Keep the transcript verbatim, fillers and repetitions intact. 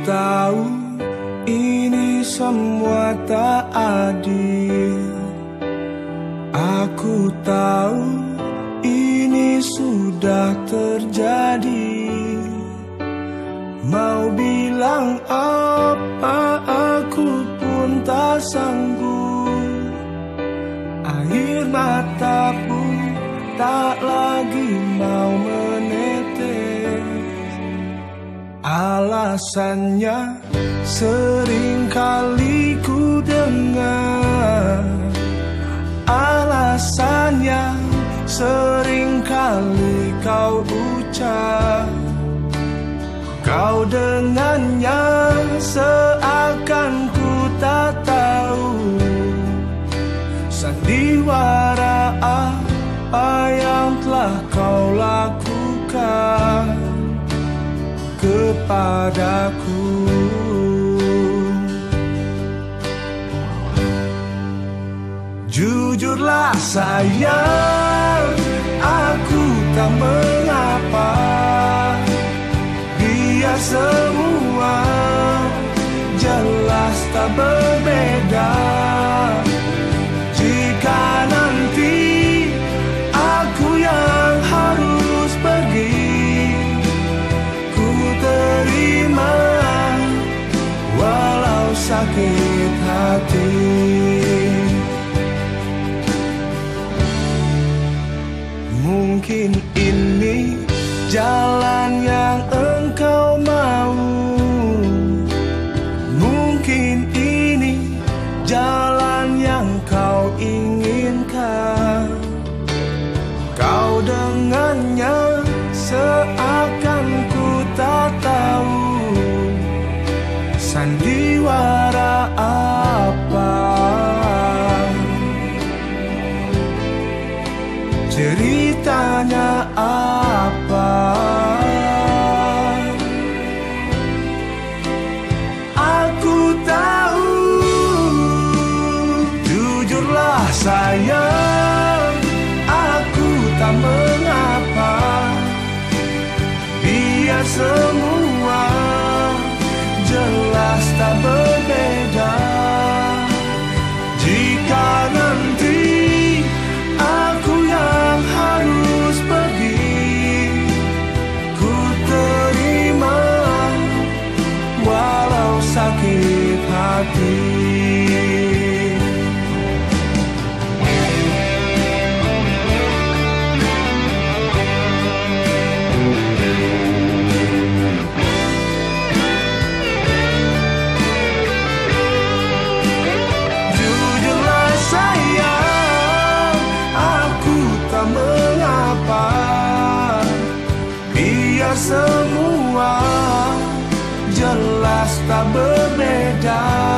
tahu ini semua tak adil. Aku tahu ini sudah terjadi. Mau bilang apa aku pun tak sanggup. Air mata pun tak lagi mau menetes. Alasannya sering kali ku dengar. Alasannya sering kali kau ucap. Kau dengannya seakan ku tak tahu sandiwara apa yang telah kau lakukan kepadaku. Jujurlah sayang, aku tak mengapa. Biar semua jelas tak berbeda. Jika nanti aku yang harus pergi, ku terima walau sakit hati. Mungkin ini jalan yang engkau mau. Mungkin ini jalan yang kau inginkan. Kau dengannya seakan ku tak tahu sandiwara apa. Ceritanya apa? Aku tahu. Jujurlah sayang, aku tak mengapa. Biar semua jelas tak berbeda. Jika nanti aku yang harus pergi, ku terima walau sakit hati. Jujurlah sayang, aku tak mengapa. Biar semua jelas tak berbeda.